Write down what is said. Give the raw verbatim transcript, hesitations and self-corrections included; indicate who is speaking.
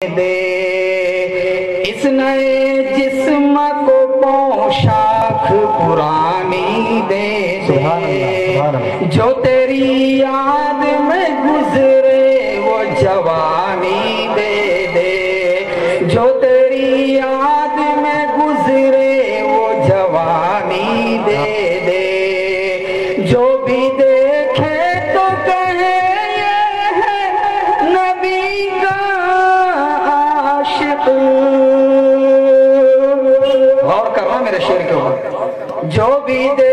Speaker 1: دے، اس نئے جسم کو پوشاک پرانی دے دے، جو تیری یاد میں گزرے وہ جوانی دے دے، جو تیری یاد میں گزرے وہ جوانی دے دے، جو بھی دیکھے تو کہے یہ ہے نبی کا عاشق۔ غور کرنا میرے شعر کے اوپر، جو بھی